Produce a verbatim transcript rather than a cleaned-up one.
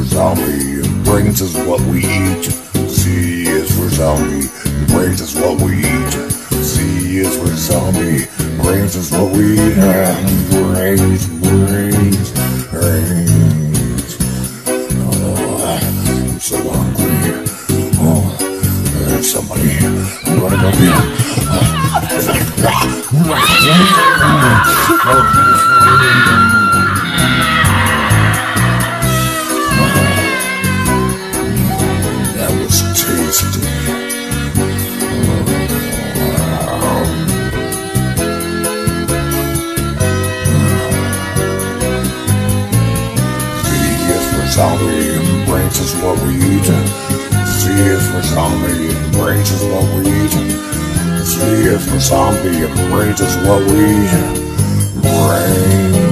zombie, brains is what we eat. C is for zombie, brains is what we eat. C is for zombie, brains is what we eat. And brains, brains, brains. Oh, I'm so hungry. Oh, there's somebody. I'm gonna go here. That was tasty. C is for zombie and brains is what we eat. C is for zombie and brains is what we eat. C is for zombie and brains is what we eat. Brains.